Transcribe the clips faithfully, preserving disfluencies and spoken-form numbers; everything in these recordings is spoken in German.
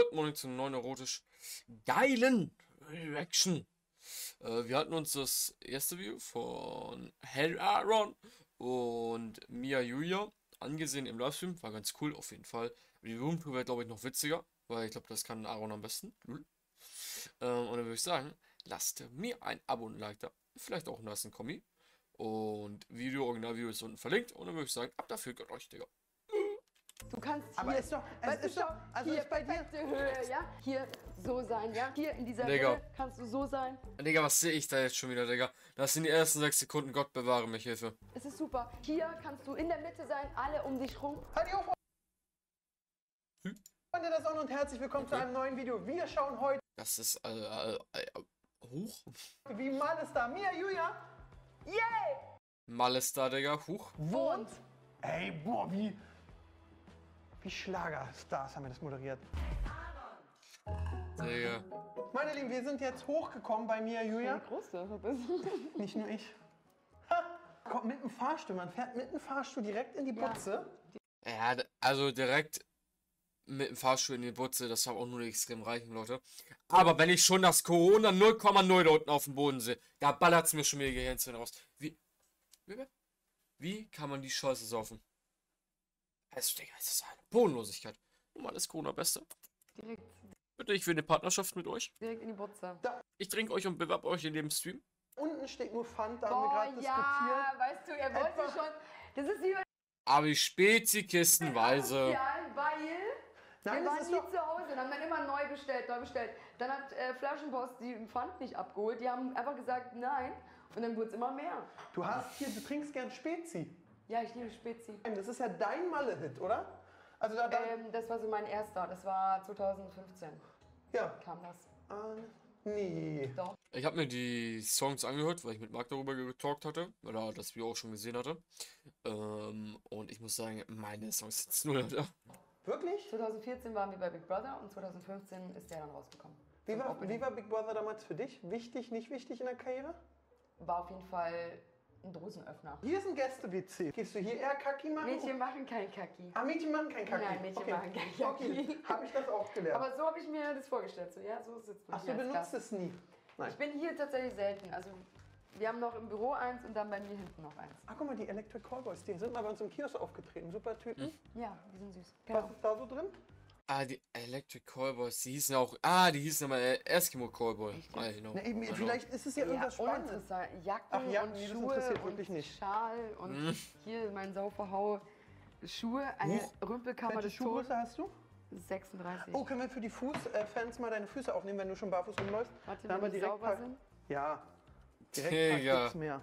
Good Morning zu neuen erotisch geilen Reaction. Äh, wir hatten uns das erste Video von Hell Aaron und Mia Julia angesehen im Livestream. War ganz cool, auf jeden Fall. Die Roomtour wäre, glaube ich, noch witziger, weil ich glaube, das kann Aaron am besten. Ähm, und dann würde ich sagen, lasst mir ein Abo und ein Like da. Vielleicht auch ein nice Kommi. Und Video, Originalvideo ist unten verlinkt. Und dann würde ich sagen, ab dafür, gönnt euch, Digga. Du kannst hier, aber ist doch, es weißt ist du, doch, also hier ist bei dir, perfekte Höhe, ja? Hier so sein, ja? Hier in dieser Digga. Höhe kannst du so sein. Digga, was sehe ich da jetzt schon wieder, Digga? Das sind die ersten sechs Sekunden. Gott bewahre mich, Hilfe. Es ist super. Hier kannst du in der Mitte sein, alle um dich rum. hallo Hm? Freunde der Sonne und herzlich willkommen Okay. zu einem neuen Video. Wir schauen heute, Das ist, äh, äh, äh, hoch. wie Mal ist da, Mia Julia Yay! Mal ist da, Digga. Huch. wohnt. Ey, boah, wie, wie Schlagerstars haben wir das moderiert. Digga. Meine Lieben, wir sind jetzt hochgekommen bei Mia Julia. Wie groß du bist. Nicht nur ich. Ha, kommt mit dem Fahrstuhl, man fährt mit dem Fahrstuhl direkt in die Ja. Butze. Ja, d- also direkt mit dem Fahrstuhl in die Butze, das haben auch nur die extrem reichen Leute. Aber wenn ich schon das Corona null Komma null da unten auf dem Boden sehe, da ballert es mir schon wieder die Gehirnzellen raus. Wie, wie, wie kann man die Scheiße saufen? Also, Digga, es ist eine Bodenlosigkeit. Und mal das Corona Beste. Direkt, Bitte, ich will eine Partnerschaft mit euch. direkt in die Butze. Ich trinke euch und bewerbe euch in dem Stream. Unten steht nur Pfand, da haben wir Boah, gerade ja, diskutiert. weißt du, er wollte Etwa- schon, das ist wie Aber die Spezi-Kistenweise. Ja, weil Nein, wir das waren ist nie doch, zu Hause und haben dann immer neu bestellt, neu bestellt. Dann hat äh, Flaschenpost die Pfand nicht abgeholt, die haben einfach gesagt nein und dann wurde es immer mehr. du hast hier, du trinkst gern Spezi. Ja, ich liebe Spezi. Das ist ja dein Malle-Hit, oder? Also da, da Ähm, das war so mein erster, das war zwanzig fünfzehn ja. kam das. Äh, nee. Doch. Ich habe mir die Songs angehört, weil ich mit Marc darüber getalkt hatte. Oder das Video auch schon gesehen hatte. Ähm, und ich muss sagen, meine Songs sind null, Alter. Wirklich? zwanzig vierzehn waren wir bei Big Brother und zwanzig fünfzehn ist der dann rausgekommen. Wie Zum war, Opening. wie war Big Brother damals für dich? Wichtig, nicht wichtig in der Karriere? War auf jeden Fall ein Dosenöffner. Hier ist ein Gäste-W C. Gehst du hier eher Kacki machen? Mädchen machen kein Kaki. Ah, Mädchen machen kein Kacki. Nein, Mädchen okay. machen kein Kacki. Okay, habe ich das auch gelernt. Aber so habe ich mir das vorgestellt. So, ja, so sitzt man Ach, hier du als benutzt Gast. es nie? Nein. Ich bin hier tatsächlich selten. Also wir haben noch im Büro eins und dann bei mir hinten noch eins. Ach, guck mal, die Electric Callboys, die sind mal bei uns im Kiosk aufgetreten. Super Typen. Ja, die sind süß. Was Genau. ist da so drin? Ah, die Electric Callboys, die hießen auch. Ah, die hießen aber äh, Eskimo Callboy. Ah, genau. Na, eben, Also, vielleicht ist es ja, Ja, irgendwas Spannendes. uninteressant. Jacken, Ach, Jacken, und nee, das Schuhe interessiert und wirklich nicht. Schal und Mhm. hier mein Sauverhau. Schuhe, eine Huch. Rümpelkammer Welche des Todes. Schuhgröße hast du? sechsunddreißig. Oh, können wir für die Fußfans mal deine Füße aufnehmen, wenn du schon barfuß rumläufst? Warte, Da haben wenn wir die direkt sauber paar- sind. Ja, direkt ein Digga. paar Klicks mehr.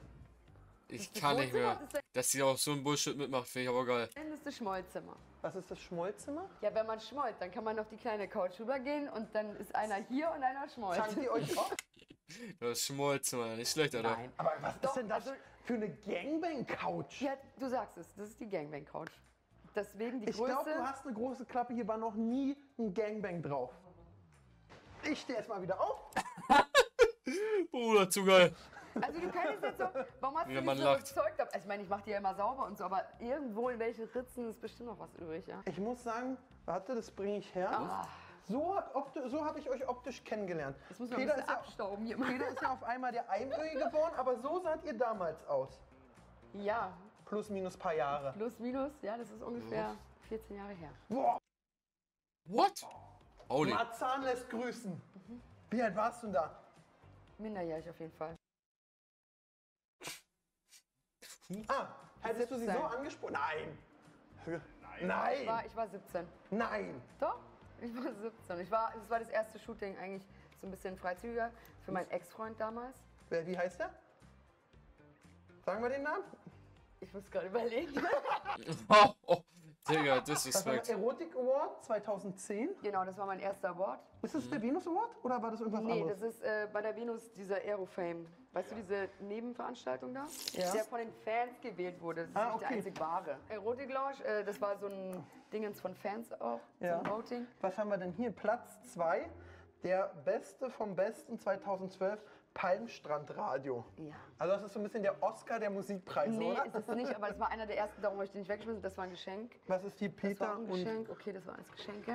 ich Das kann nicht Wohnzimmer, mehr. das ist Dass sie auch so ein Bullshit mitmacht, finde ich aber geil. Das ist das Schmollzimmer. Was ist das Schmollzimmer? Ja, wenn man schmollt, dann kann man auf die kleine Couch rübergehen und dann ist einer hier und einer schmollt. Zankt ihr euch auch? Das Schmolzimmer, nicht schlecht, Alter. Nein. Aber was Doch, ist denn das also- für eine Gangbang-Couch? Ja, du sagst es, das ist die Gangbang-Couch. Deswegen die Ich Größe. glaube, du hast eine große Klappe, hier war noch nie ein Gangbang drauf. Ich stehe erstmal wieder auf. Bruder, zu geil. Also du könntest jetzt so, warum hast Ja, du man dich so lacht. überzeugt? Also ich meine, ich mache die ja immer sauber und so, aber irgendwo in welche Ritzen ist bestimmt noch was übrig, ja? Ich muss sagen, warte, das bringe ich her. Ah, So, opti- so habe ich euch optisch kennengelernt. das muss man Peter ein ist, bisschen ja, abstauben hier. Peter ist ja auf einmal der Einöige geworden, aber so saht ihr damals aus. Ja, Plus, minus paar Jahre. plus, minus, ja, das ist ungefähr vierzehn Jahre her. Boah, What? Holy. Marzahn lässt grüßen. Wie alt warst du denn da? Minderjährig auf jeden Fall. Ah, hättest du sie so siebzehn. angesprochen? Nein. Ich Nein. war, ich war siebzehn. Nein. Doch, ich war siebzehn. Ich war, das war das erste Shooting eigentlich so ein bisschen freizügiger für meinen Ex-Freund damals. Wer, wie heißt der? Sagen wir den Namen? Ich muss gerade überlegen. Oh, oh. Digga, Das war der Disrespect. Erotik Award zweitausendzehn. Genau, das war mein erster Award. Ist das der Venus Award oder war das irgendwas Nee, anderes? das ist äh, bei der Venus dieser Aerofame. Weißt du, diese Nebenveranstaltung da? Ja. Der von den Fans gewählt wurde. Das ist Ah, nicht der okay. einzig wahre. Erotik Lounge, äh, das war so ein Dingens von Fans auch, Ja. zum Voting. Was haben wir denn hier? Platz zwei, der Beste vom Besten zweitausendzwölf, Palmstrandradio. Ja. Also das ist so ein bisschen der Oscar der Musikpreise, Nee, oder? ist es nicht, aber das war einer der ersten, darum habe ich den nicht weggeschmissen. Das war ein Geschenk. Was ist hier Das war Peter ein und... Geschenk. Okay, das waren alles Geschenke.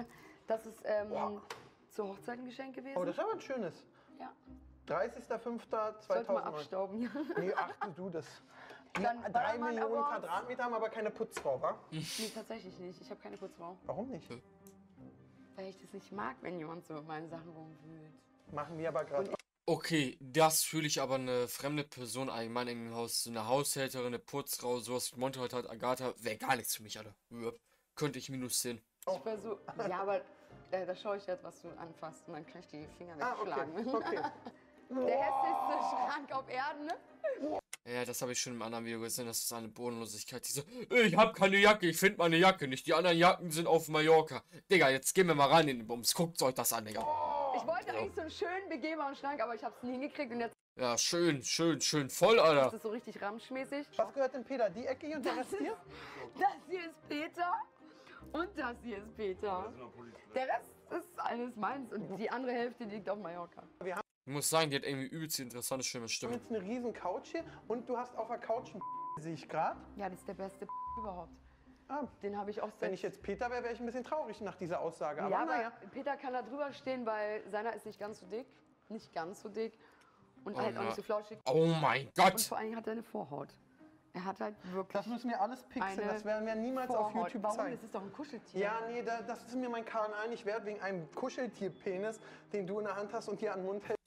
Das ist ähm, Boah. zur Hochzeit ein Geschenk gewesen. Oh, das ist aber ein schönes. Ja. dreißigster fünfter Sollte mal zweitausendneun. abstauben. Nee, ach du das. Die Dann drei Ballermann Millionen Awards. Quadratmeter haben aber keine Putzfrau, wa? Nee, tatsächlich nicht. Ich habe keine Putzfrau. Warum nicht? Weil ich das nicht mag, wenn jemand so mit meinen Sachen rumwühlt. Machen wir aber gerade. Okay, das fühle ich aber eine fremde Person allgemein im Haus. So eine Haushälterin, eine Putzfrau, sowas wie Monte heute hat, Agatha, wäre gar nichts für mich, Alter. Überhaupt. Könnte ich minus zehn. Ich war so, ja, aber äh, da schaue ich jetzt, was du anfasst und dann kann ich die Finger Ah, okay. wegschlagen. okay. Der hässlichste Schrank auf Erden, ne? Ja, das habe ich schon im anderen Video gesehen, das ist eine Bodenlosigkeit. Diese, ich habe keine Jacke, ich finde meine Jacke nicht. Die anderen Jacken sind auf Mallorca. Digga, jetzt gehen wir mal rein in den Bums. Guckt euch das an, Digga. Ich wollte eigentlich so einen schönen begehbaren Schrank, aber ich habe es nie hingekriegt und jetzt Ja, schön, schön, schön voll, ist Alter. es so richtig ramschmäßig. Was gehört denn Peter? Die Ecke hier und der Rest hier? Das hier ist Peter und das hier ist Peter. Der Rest ist alles meins und die andere Hälfte liegt auf Mallorca. Ich muss sagen, die hat irgendwie übelst die interessante Stimme. Wir haben Stimme. jetzt eine riesen Couch hier und du hast auf der Couch einen sehe ich gerade. Ja, das ist der beste überhaupt. Ah, Den habe ich auch wenn seit... ich jetzt Peter wäre, wäre ich ein bisschen traurig nach dieser Aussage. Aber ja, aber naja. Peter kann da drüber stehen, weil seiner ist nicht ganz so dick. Nicht ganz so dick. Und halt auch ja. nicht so flauschig. Oh mein Und Gott. vor allem hat er eine Vorhaut. Er hat halt wirklich Das müssen wir alles pixeln. eine Das werden wir niemals auf Vorhaut. YouTube Warum? zeigen. Das ist doch ein Kuscheltier. Ja, nee, da, das ist mir mein Kanal nicht wert, wegen einem Kuscheltier-Penis, den du in der Hand hast und hier an den Mund hältst.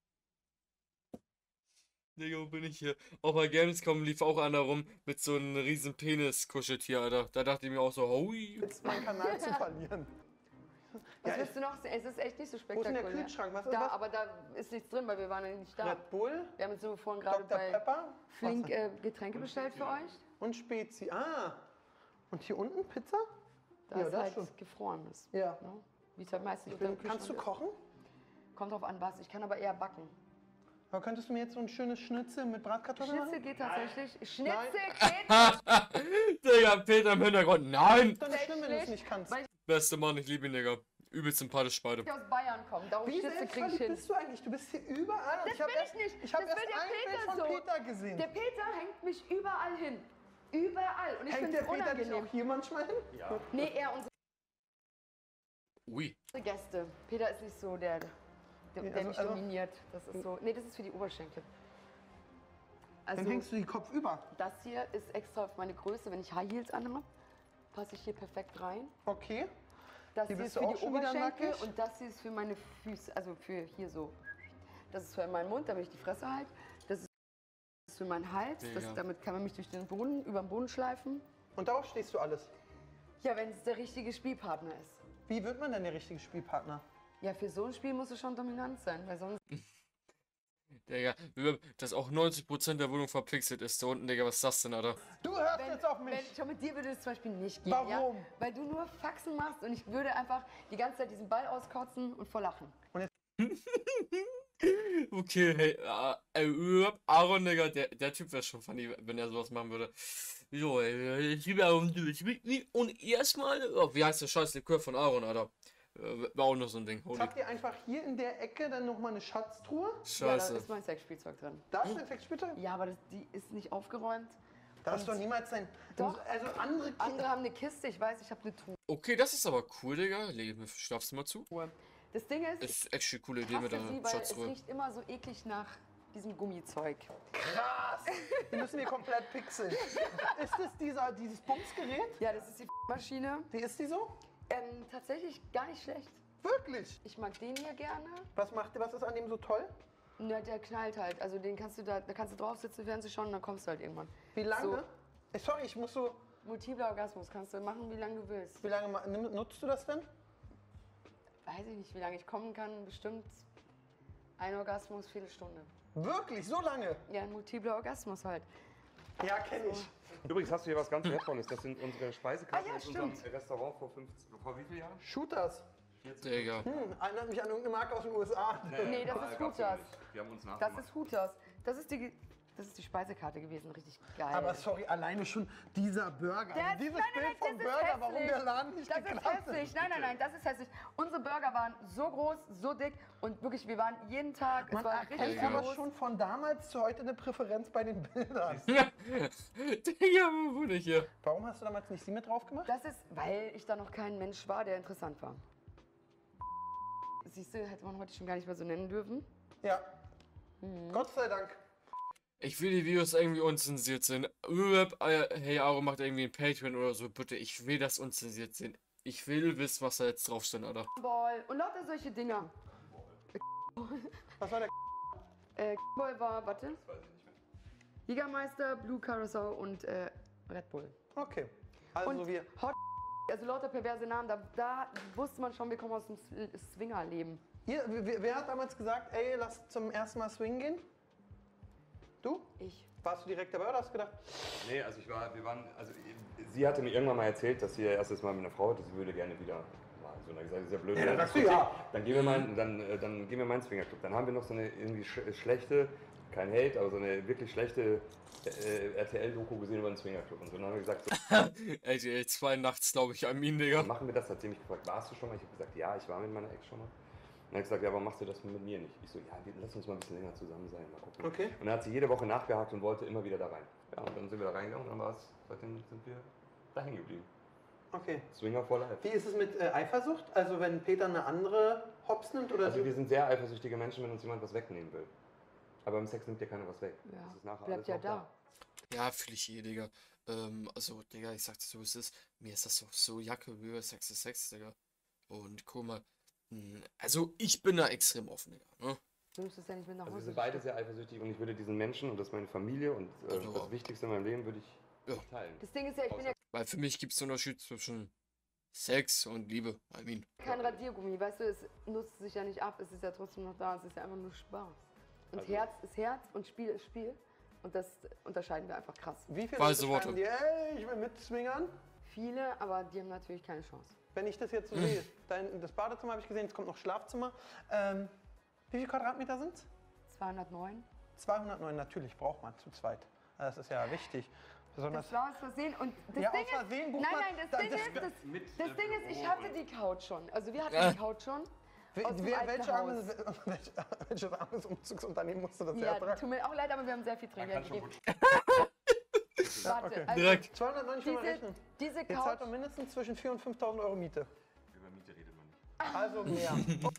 Digga, wo bin ich hier? Auf der Gamescom lief auch einer rum mit so einem riesen Penis-Kuscheltier, Alter. Da dachte ich mir auch so, hui. Jetzt meinen Kanal zu verlieren. Was Ja, willst du noch sehen? Es ist echt nicht so Wo ist denn spektakulär. der Kühlschrank? Was ist Da, was? aber da ist nichts drin, weil wir waren ja nicht da. Red Bull, Wir haben jetzt nur vorhin gerade Doktor bei Pepper Flink was? äh, Getränke bestellt für euch. und Spezi. Ah, und hier unten Pizza? Da Ja, ist das halt schon. gefrorenes. Ja. Ne? Wie es halt meistens Bin, unter dem kannst du Kühlschrank kochen? ist. Kommt drauf an, was. Ich kann aber eher backen. Aber könntest du mir jetzt so ein schönes Schnitzel mit Bratkartoffeln Schnitzel machen? geht tatsächlich. Schnitzel Nein. geht Digga, Peter im Hintergrund. Nein! Ist doch nicht schlimm, wenn du es schlecht, nicht kannst. weil Beste Mann, ich liebe ihn, Digga. Übelst sympathisch beide. ich aus Bayern komme. Darum Wie Schnitzel kriege ich selbstverliebt hin. bist du eigentlich? Du bist hier überall. Und Das ich hab bin erst, ich nicht. Ich habe Das erst will der ein Bild Peter von so. Peter gesehen. Der Peter hängt mich überall hin. Überall. Und ich Hängt finde der es Peter dich unangenehm. auch hier manchmal hin? Nee, eher unsere Ui. Gäste. Peter ist nicht so der, der, Nee, der also- mich also- dominiert. Das ist so. Nee, das ist für die Oberschenkel. Also, Dann hängst du die Kopf über. das hier ist extra auf meine Größe. Wenn ich High Heels anhabe, passe ich hier perfekt rein. Okay. Das Hier hier bist ist du für auch die schon wieder Oberschenkel nackig? und das hier ist für meine Füße, also für hier so. Das ist für meinen Mund, damit ich die Fresse halte. Das ist für meinen Hals, das, Mega. damit kann man mich durch den Boden, über den Boden schleifen. Und darauf stehst du alles. Ja, wenn es der richtige Spielpartner ist. Wie wird man denn der richtige Spielpartner? Ja, für so ein Spiel muss es schon dominant sein, weil sonst Digga, dass auch neunzig Prozent der Wohnung verpixelt ist da unten, Digga. Was ist das denn, Alter? Du hörst Wenn, jetzt auf mich. wenn, schon mit dir würde es zum Beispiel nicht gehen. Warum? Ja? Weil du nur Faxen machst und ich würde einfach die ganze Zeit diesen Ball auskotzen und vor Lachen. Okay, hey, äh, äh, Aaron, Digga, der, der Typ wäre schon funny, wenn er sowas machen würde. So, ey, ich liebe Aaron, du bist mit mir. Und erstmal, oh, wie heißt der scheiß Likör von Aaron, Alter? Äh, War auch noch so ein Ding. Jetzt Holy habt ihr einfach hier in der Ecke dann nochmal eine Schatztruhe. Ja, da Scheiße. ist mein Sexspielzeug drin. Da ist ein Sexspielzeug. Ja, aber das, die ist nicht aufgeräumt. Da ist doch niemals sein. Doch. Also andere Kinder. Andere haben eine Kiste, ich weiß, ich habe eine Okay, das ist aber cool, Digga. Lege ich mir fürs Schlafzimmer zu. Truhe. Das Ding ist, ich Ist echt eine coole Idee hasse mit der sie, weil es Schatztruhe. riecht immer so eklig nach diesem Gummizeug. Krass. Die müssen wir komplett pixeln. Ist das dieser, dieses Bumsgerät? Ja, das ist die Maschine. Die ist die so? Ähm, tatsächlich gar nicht schlecht. Wirklich? Ich mag den hier gerne. Was macht, was ist an dem so toll? Na, der knallt halt. Also den kannst du da, da kannst du drauf sitzen, Fernsehen schauen und dann kommst du halt irgendwann. Wie lange? So. Äh, Sorry, ich muss so. Multipler Orgasmus kannst du machen, wie lange du willst. Wie lange ma- nimm- nutzt du das denn? Weiß ich nicht, wie lange ich kommen kann. Bestimmt ein Orgasmus, Viertelstunde. Wirklich? So lange? Ja, ein multipler Orgasmus halt. Ja, kenne ich. Übrigens hast du hier was ganz Wertvolles. Das sind unsere Speisekarten Ah ja, aus unserem stimmt. Restaurant vor, fünfzehn, vor wie vielen Jahren? Shooters. Digga. Hm, erinnert mich an irgendeine Marke aus den U S A. Nee, das ist Gab's ja Hooters. nicht. Wir haben uns Das nachgemacht. ist Hooters. Das ist die, das ist die Speisekarte gewesen. Richtig geil. Aber sorry, alleine schon dieser Burger. Der- Also dieses nein, nein, Bild nein, vom das ist Burger, warum hässlich. der Laden nicht Das ist geklappt hässlich. Nein, nein, nein, das ist hässlich. Unsere Burger waren so groß, so dick und wirklich, wir waren jeden Tag, Man es war erkennt richtig aber groß. schon von damals zu heute eine Präferenz bei den Bildern. Digga, wo bin ich hier? Warum hast du damals nicht sie mit drauf gemacht? Das ist, weil ich da noch kein Mensch war, der interessant war. Siehst du, hätte man heute schon gar nicht mehr so nennen dürfen. Ja. Mhm. Gott sei Dank. Ich will die Videos irgendwie unzensiert sehen. Hey Aro macht irgendwie ein Patreon oder so, bitte. Ich will das unzensiert sehen. Ich will wissen, was da jetzt draufsteht, Alter. Ball und lauter solche Dinger. Was war der Äh, Ball war, warte. Jägermeister, Blue Carousel und äh, Red Bull. Okay. Also Und wir. Hot, also lauter perverse Namen, da, da wusste man schon, wir kommen aus dem S- Swingerleben. Ihr, wer, wer hat damals gesagt, ey, lass zum ersten Mal swingen gehen? Du? Ich. Warst du direkt dabei oder hast du gedacht? Nee, also ich war, wir waren, also sie hatte mir irgendwann mal erzählt, dass sie ihr erstes Mal mit einer Frau hatte, sie würde gerne wieder mal so. Und dann gesagt, das ist ja blöd. Ja, dann sagst du okay, ja. Dann gehen wir mal, dann, äh, dann gehen wir mal ins Swingerclub. Dann haben wir noch so eine irgendwie sch schlechte, kein Hate, aber so eine wirklich schlechte äh, R T L-Doku gesehen über den Swingerclub. Und so, dann haben wir gesagt, so, Ey, ey, zwei nachts, glaube ich, Armin, Digga. dann machen wir das. Hat sie mich gefragt, warst du schon mal? Ich habe gesagt, ja, ich war mit meiner Ex schon mal. Und dann hat gesagt, ja, warum machst du das mit mir nicht? Ich so, ja, lass uns mal ein bisschen länger zusammen sein, mal gucken. Okay. Und dann hat sie jede Woche nachgehakt und wollte immer wieder da rein. Ja, und dann sind wir da reingegangen und dann war es, seitdem sind wir da hängen geblieben. Okay. Swinger for life. Wie ist es mit äh, Eifersucht? Also wenn Peter eine andere Hops nimmt oder Also so? wir sind sehr eifersüchtige Menschen, wenn uns jemand was wegnehmen will. Aber im Sex nimmt dir keiner was weg. Ja, Das ist nachher bleibt alles ja noch da. Ja, fühle ich eh, Digga. Ähm, also, Digga, ich sag's so, es ist. Mir ist das so, so Jacke, Höhe, Sex ist Sex, Digga. Und guck mal. mh, Also, ich bin da extrem offen, Digga. Ne? Du musst es ja nicht mit nach Also Hause wir sind beide schicken. sehr eifersüchtig und ich würde diesen Menschen, und das ist meine Familie und äh, Also, das Wichtigste in meinem Leben, würde ich Ja. teilen. Das Ding ist ja, ich bin ja Weil für mich gibt es einen Unterschied zwischen Sex und Liebe. I mean. kein Radiergummi, weißt du, es nutzt sich ja nicht ab, es ist ja trotzdem noch da, es ist ja einfach nur Spaß. Und Also- Herz ist Herz und Spiel ist Spiel. Und das unterscheiden wir einfach krass. Wie viele Weise Leute schreiben Worte. dir, ey, ich will mitswingern? Viele, aber die haben natürlich keine Chance. Wenn ich das jetzt so sehe, dein, das Badezimmer habe ich gesehen, jetzt kommt noch Schlafzimmer. Ähm, wie viele Quadratmeter sind es? zweihundertneun. zweihundertneun, natürlich braucht man zu zweit. Das ist ja wichtig. Besonders. Das war aus Versehen. Und das Ja, Ding aus Versehen ist, bucht nein, man- nein, das da- Ding das- ist, das, mit, das äh, Ding ist, ich Büro hatte und- die Couch schon. Also wir hatten Ja. die Couch schon. Wer, aus dem wer, alten welche Haus. armes, welche, welches armes Umzugsunternehmen musste das Ja, hertragen? tut mir auch leid, aber wir haben sehr viel Trinkgeld kann schon gegeben. gut. Warte, okay. also Direkt. zweihundertneun schon mal diese, rechnen. diese Jetzt zahlt Couch, man mindestens zwischen viertausend und fünftausend Euro Miete. Über Miete redet man nicht. Also mehr.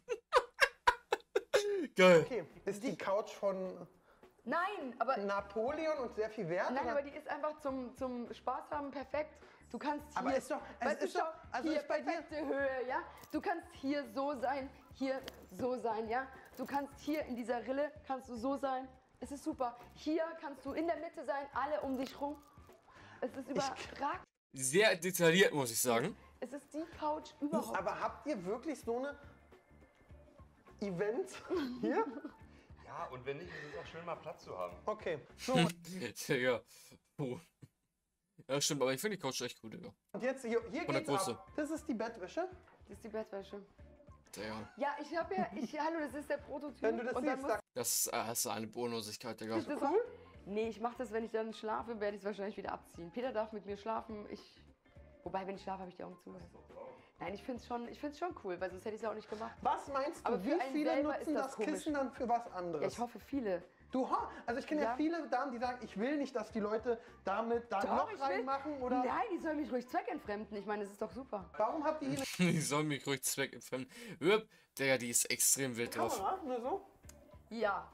Geil. Okay, ist die Couch von nein, aber Napoleon und sehr viel wert? Nein, oder? aber die ist einfach zum, zum Spaß haben perfekt. Du kannst hier, Aber ist doch- es weißt du, ist doch- schau, also hier ist bei dir- perfekte Höhe, ja? Du kannst hier so sein, hier so sein, ja? Du kannst hier in dieser Rille, kannst du so sein. Es ist super. Hier kannst du in der Mitte sein, alle um dich rum. Es ist überragend. Sehr detailliert, muss ich sagen. Es ist die Couch überhaupt. Aber habt ihr wirklich so eine Events hier? Ja, und wenn nicht, ist es auch schön, mal Platz zu haben. Okay, so Digga. Oh. Ja, stimmt, aber ich finde die Couch echt gut, Digga. und jetzt hier, hier Von der geht's Größe. ab. Das ist die Bettwäsche. Das ist die Bettwäsche. Digga. Ja, ich habe ja, ich, hallo, das ist der Prototyp. Wenn du das und dann siehst, muss da Das ist, äh, das ist eine Bodenlosigkeit, Digga. ich das cool. auch, nee, ich mache das, wenn ich dann schlafe, werde ich es wahrscheinlich wieder abziehen. Peter darf mit mir schlafen, ich, wobei, wenn ich schlafe, habe ich die Augen zu. Nein, ich finde es schon, ich find's schon cool, weil sonst hätte ich es ja auch nicht gemacht. Was meinst du, Aber für wie einen viele selber nutzen ist das das, komisch. Kissen dann für was Ja, anderes? ich hoffe, viele. Du, ho- also ich kenne ja. Ja. viele Damen, die sagen, ich will nicht, dass die Leute damit da ein Doch, Loch ich will- reinmachen oder. Nein, die sollen mich ruhig zweckentfremden. Ich meine, das ist doch super. Warum habt ihr hier Die sollen mich ruhig zweckentfremden. Hör, Digga, die ist extrem wild eine drauf. Kamera? Nur so? Ja.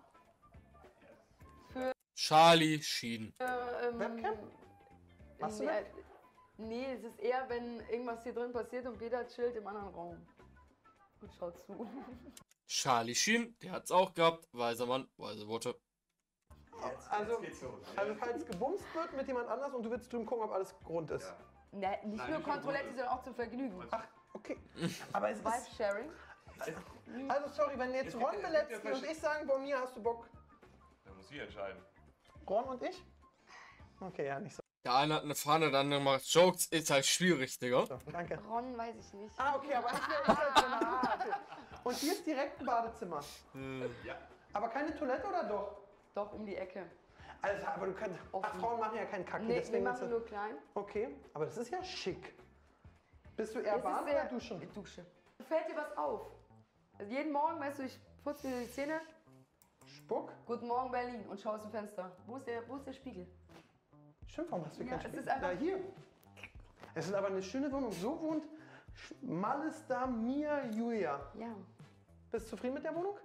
Charlie Sheen. Äh, ähm, Webcam? Machst du nee, das? äh, nee, es ist eher, wenn irgendwas hier drin passiert und Peter chillt im anderen Raum. Und schaut zu. Charlie Sheen, der hat's auch gehabt. Weiser Mann, weise Worte. Also, geht's los. also falls gebumst wird mit jemand anders und du willst drüben gucken, ob alles rund ist. Ne, nicht Nein, nur nicht nur Kontrollette, gut. sondern auch zum Vergnügen. Ach, okay. Aber es ist. Vibe-Sharing. Also sorry, wenn jetzt Es gibt- Ron es gibt Belecki ja und ich sagen, bei mir hast du Bock. Da muss sie entscheiden. Ron und ich? Okay, ja, nicht so. Der eine hat eine Fahne, der andere macht Jokes. Ist halt schwierig, Digga. so danke. Ron weiß ich nicht. Ah, okay, aber ich will halt drin. Ah, okay. Und hier ist direkt ein Badezimmer. Ja. Aber keine Toilette oder doch? Doch, um die Ecke. Also, aber du kannst. Ach, Offen. Frauen machen ja keinen Kacken, Nee, wir deswegen ist machen das. nur klein. Okay, aber das ist ja schick. Bist du eher Es ist Bahn sehr- oder duschen? Dusche. Fällt dir was auf? Also jeden Morgen, weißt du, ich putze mir die Zähne. Spuck? Guten Morgen Berlin und schau aus dem Fenster. Wo ist der, wo ist der Spiegel? Stimmt, warum hast du Ja, keinen es Spiegel? ist einfach- Ja, hier. Es ist aber eine schöne Wohnung. So wohnt Sch- Malestar Mia Julia. Ja. Bist du zufrieden mit der Wohnung?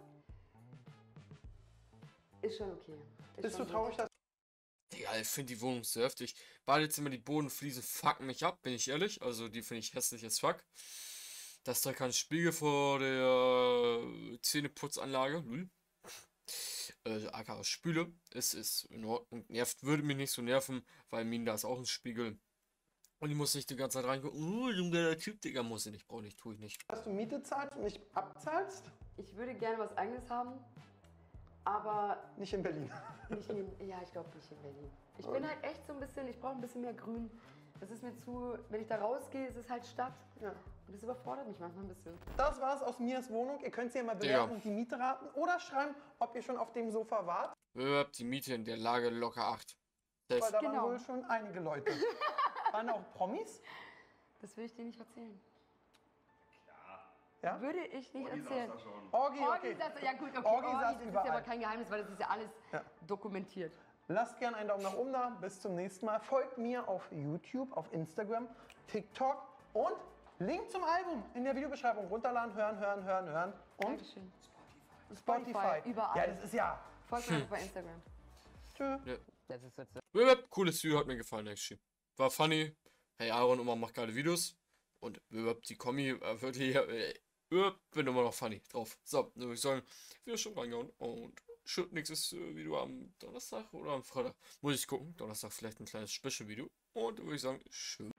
Ist schon okay. Ist Bist du schon traurig, dass Ja, ich finde die Wohnung so heftig. Badezimmer, die Bodenfliesen fucken mich ab, bin ich ehrlich. Also die finde ich hässlich as fuck. Das ist da kein Spiegel vor der Zähneputzanlage. Lul. Äh, aka Spüle. Es ist in Ordnung. Nervt, würde mich nicht so nerven, weil Min, da ist auch ein Spiegel. Und ich muss nicht die ganze Zeit reingucken. Oh, so ein geiler Typ, Digga, muss ich nicht, brauche ich, tue ich nicht. du Miete zahlst und nicht abzahlst? Ich würde gerne was Eigenes haben, aber Nicht in Berlin. nicht in, ja, ich glaube nicht in Berlin. Ich bin halt echt so ein bisschen, ich brauche ein bisschen mehr Grün. Das ist mir zu, wenn ich da rausgehe, ist es halt Stadt. Ja. Und das überfordert mich manchmal ein bisschen. Das war's aus Mias Wohnung. Ihr könnt sie ja mal bewerten und die Miete raten oder schreiben, ob ihr schon auf dem Sofa wart. Bewerbt die Miete in der Lage locker acht. Weil da Genau. waren wohl schon einige Leute. Waren da auch Promis? Das will ich dir nicht erzählen. Ja? Würde ich nicht erzählen. Orgi, Orgi okay. saß, ja gut, okay, Orgi Orgi, saß das ist ja überall. aber kein Geheimnis, weil das ist ja alles Ja. dokumentiert. Lasst gerne einen Daumen nach oben da. Bis zum nächsten Mal. Folgt mir auf YouTube, auf Instagram, TikTok und Link zum Album in der Videobeschreibung. Runterladen, hören, hören, hören, hören. Und Dankeschön. Spotify. Spotify, überall. Ja, das ist ja. Folgt mir auch bei Instagram. Tschö. Bewerbt, cooles Video, hat mir gefallen, actually. War funny. Hey Aaron, immer macht geile Videos. Und bewerbt die Kommi, äh, wird hier, äh, bin immer noch funny drauf. So, dann würde ich sagen, wieder schon reingehauen. Und shit, nächstes äh, Video am Donnerstag oder am Freitag. Muss ich gucken. Donnerstag vielleicht ein kleines Special-Video. Und dann würde ich sagen, schön.